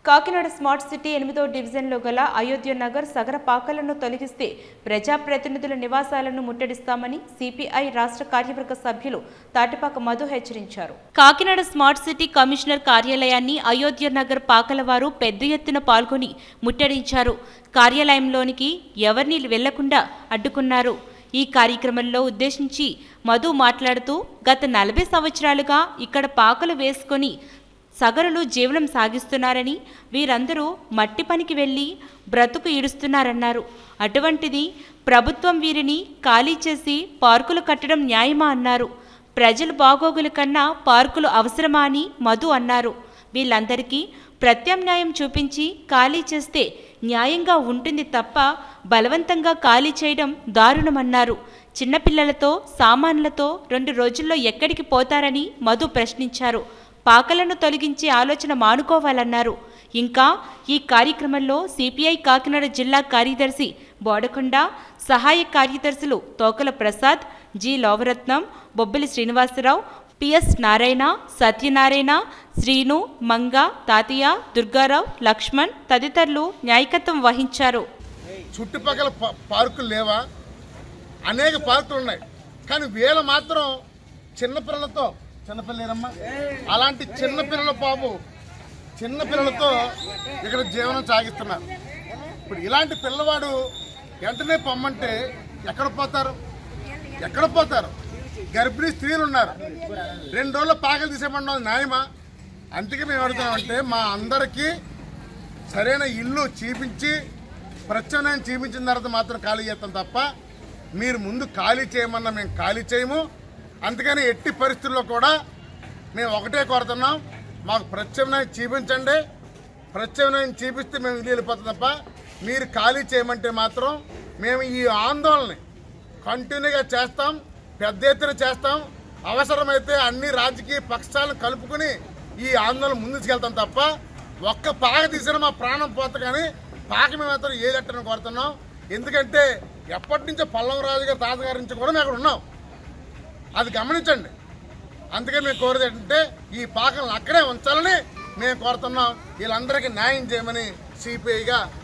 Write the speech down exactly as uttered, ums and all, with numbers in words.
Kakinada smart city ఎనిమిదో డివిజన్లో గల అయోధ్య నగర్ సగర పాకలను తొలగిస్తే ప్రజాప్రతినిధుల నివాసాలను ముట్టడిస్తామని సిపిఐ రాష్ట్ర కార్యవర్గ సభ్యులు తాటిపాక మధు హెచ్చరించారు. కాకినాడ స్మార్ట్ సిటీ కమిషనర్ కార్యాలయాన్ని అయోధ్య నగర్ పాకల వారు పెద్ద ఎత్తున పాల్గొని ముట్టడించారు. కార్యాలయంలోనికి ఎవరిని వెళ్లకుండా అడ్డుకున్నారు. ఈ కార్యక్రమంలో ఉద్దేశించి మధు మాట్లాడుతూ గత నలభై సంవత్సరాలుగా ఇక్కడ పాకలు వేసుకొని సగరులు జీవనం సాగిస్తున్నారని, వీరందరూ మట్టి పనికి వెళ్ళి బ్రతుకు ఈడుస్తున్నారన్నారు. అటువంటిది ప్రభుత్వం వీరిని ఖాళీ చేసి పార్కులు కట్టడం న్యాయమా అన్నారు. ప్రజల బాగోగుల కన్నా పార్కులు అవసరమా అని మధు అన్నారు. వీళ్ళందరికీ ప్రత్యామ్నాయం చూపించి ఖాళీ చేస్తే న్యాయంగా ఉంటుంది తప్ప బలవంతంగా ఖాళీ చేయడం దారుణమన్నారు. చిన్నపిల్లలతో సామాన్లతో రెండు రోజుల్లో ఎక్కడికి పోతారని మధు ప్రశ్నించారు. పాకలను తొలగించే ఆలోచన మానుకోవాలన్నారు. ఇంకా ఈ కార్యక్రమంలో సిపిఐ కాకినాడ జిల్లా కార్యదర్శి బోడకొండ, సహాయ కార్యదర్శులు తోకల ప్రసాద్, జి లోవరత్నం, బొబ్బిలి శ్రీనివాసరావు, పిఎస్ నారాయణ, సత్యనారాయణ, శ్రీను, మంగ, తాతయ్య, దుర్గారావు, లక్ష్మణ్ తదితరులు నాయకత్వం వహించారు. చుట్టుపక్కల పార్కులు లేవా? అనేక పార్కులు ఉన్నాయి, కానీ వీళ్ళ మాత్రం చిన్నపిల్లలతో చిన్నపిల్లలేరమ్మా అలాంటి చిన్నపిల్లల పాపు చిన్నపిల్లలతో ఇక్కడ జీవనం సాగిస్తున్నారు. ఇప్పుడు ఇలాంటి పిల్లవాడు వెంటనే పొమ్మంటే ఎక్కడ పోతారు? ఎక్కడ పోతారు? గర్భిణీ స్త్రీలు ఉన్నారు. రెండు రోజుల్లో పాకలు తీసేయమన్నది న్యాయమా? అందుకే మేము అడుగుతామంటే మా అందరికీ సరైన ఇల్లు చూపించి ప్రత్యామ్నాయం చూపించిన తర్వాత మాత్రం ఖాళీ చేస్తాం తప్ప మీరు ముందు ఖాళీ చేయమన్నా మేము ఖాళీ చేయము. అందుకని ఎట్టి పరిస్థితుల్లో కూడా మేము ఒకటే కోరుతున్నాం, మాకు ప్రత్యామ్నాయం చూపించండి. ప్రత్యామ్నాయం చూపిస్తే మేము ఇల్లు వెళ్ళిపోతాం తప్ప మీరు ఖాళీ చేయమంటే మాత్రం మేము ఈ ఆందోళనని కంటిన్యూగా చేస్తాం, పెద్ద ఎత్తున చేస్తాం. అవసరమైతే అన్ని రాజకీయ పక్షాలను కలుపుకుని ఈ ఆందోళన ముందుకెళ్తాం తప్ప ఒక్క పాక తీసిన మా ప్రాణం పోత కానీ పాక మేము మాత్రం ఏదట్టని కోరుతున్నాం. ఎందుకంటే ఎప్పటి నుంచో పల్లవ రాజు గారి తాతగారి నుంచి కూడా మేము అక్కడ ఉన్నాం, అది గమనించండి. అందుకే మేము కోరేది ఏంటంటే ఈ పాకలను అక్కడే ఉంచాలని మేము కోరుతున్నాం. వీళ్ళందరికీ న్యాయం చేయమని సిపిఐగా